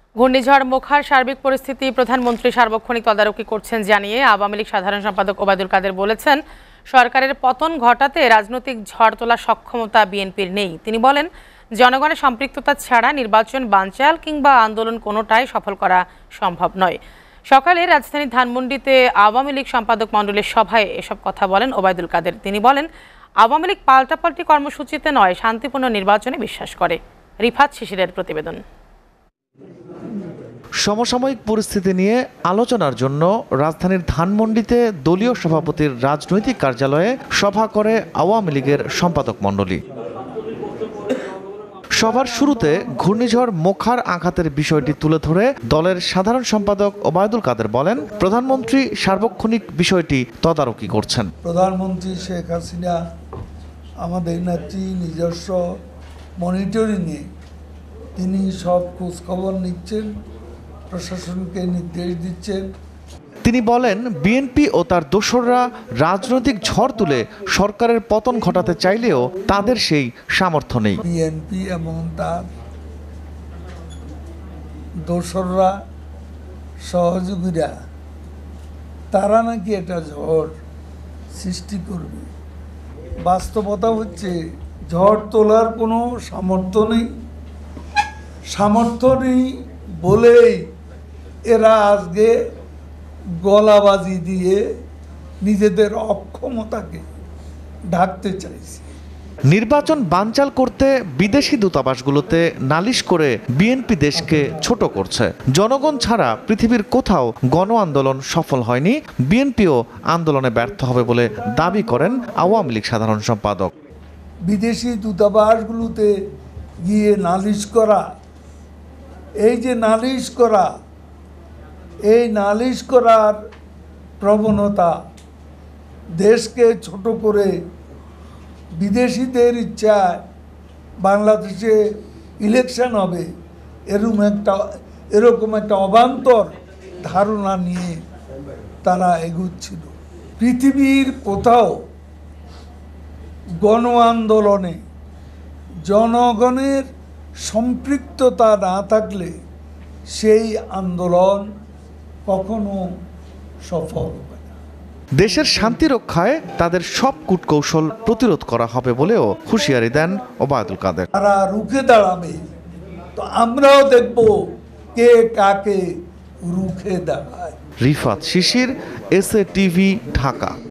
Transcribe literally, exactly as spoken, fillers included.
ঘূর্ণিঝড় মোখার সার্বিক পরিস্থিতি প্রধানমন্ত্রী সার্বক্ষণিক তদারকি করছেন জানিয়ে আওয়ামী লীগ সাধারণ সম্পাদক ওবায়দুল কাদের বলেছেন, সরকারের পতন ঘটাতে রাজনৈতিক ঝড় তোলার সক্ষমতা বিএনপির নেই। তিনি বলেন, জনগণের সম্পৃক্ততা ছাড়া নির্বাচন বানচাল কিংবা আন্দোলন কোনোটাই সফল করা সম্ভব নয়। সকালে রাজধানীর ধানমন্ডিতে আওয়ামী লীগ সম্পাদক মণ্ডলীর সভায় এসব কথা বলেন ওবায়দুল কাদের। তিনি বলেন, আওয়ামী লীগ পাল্টাপাল্টি কর্মসূচিতে নয়, শান্তিপূর্ণ নির্বাচনে বিশ্বাস করে। রিফাত শিশিরের প্রতিবেদন। সমসাময়িক পরিস্থিতি নিয়ে আলোচনার জন্য রাজধানীর ধানমন্ডিতে দলীয় সভাপতির রাজনৈতিক কার্যালয়ে সভা করে আওয়ামী লীগের সম্পাদক মণ্ডলী। সভার শুরুতে ঘূর্ণিঝড় মোখার আঘাতের বিষয়টি তুলে ধরে দলের সাধারণ সম্পাদক ওবায়দুল কাদের বলেন, প্রধানমন্ত্রী সার্বক্ষণিক বিষয়টি তদারকি করছেন। প্রধানমন্ত্রী শেখ হাসিনা আমাদের নেত্রী নিজস্ব মনিটরিংয়ে তিনি সব খোঁজখবর নিচ্ছেন, প্রশাসনকে নির্দেশ দিচ্ছেন। তিনি বলেন, বিএনপি ও তার দোসররা রাজনৈতিক ঝড় তুলে সরকারের পতন ঘটাতে চাইলেও তাদের সেই সামর্থ্য নেই। বিএনপি এবং তার দোসররা সহযোগীরা তারা নাকি এটা ঝড় সৃষ্টি করবে। বাস্তবতা হচ্ছে ঝড় তোলার কোনো সামর্থ্য নেই। সামর্থ্য নেই বলেই এরা আজকে গলাবাজি দিয়ে নিজেদের অক্ষমতাকে ঢাকতে চাইছে। নির্বাচন বানচাল করতে বিদেশি দূতাবাসগুলোতে নালিশ করে বিএনপি দেশকে ছোট করছে। জনগণ ছাড়া পৃথিবীর কোথাও গণ আন্দোলন সফল হয়নি, বিএনপিও আন্দোলনে ব্যর্থ হবে বলে দাবি করেন আওয়ামী লীগ সাধারণ সম্পাদক। বিদেশি দূতাবাসগুলোতে গিয়ে নালিশ করা, এই যে নালিশ করা, এই নালিশ করার প্রবণতা দেশকে ছোট করে বিদেশিদের ইচ্ছায় বাংলাদেশে ইলেকশন হবে এরকম একটা এরকম একটা অবান্তর ধারণা নিয়ে তারা এগুচ্ছিল। পৃথিবীর কোথাও গণ আন্দোলনে জনগণের সম্পৃক্ততা না থাকলে সেই আন্দোলন কখনো সফল হবে না। দেশের শান্তি রক্ষায় তাদের সব কূটকৌশল প্রতিরোধ করা হবে বলেও হুঁশিয়ারি দেন ওবায়দুল কাদের। তারা রুখে দাঁড়াবে, তো আমরাও দেখব কে কাকে রুখে দাঁড়ায়। Rifat Shishir, S A TV, Dhaka.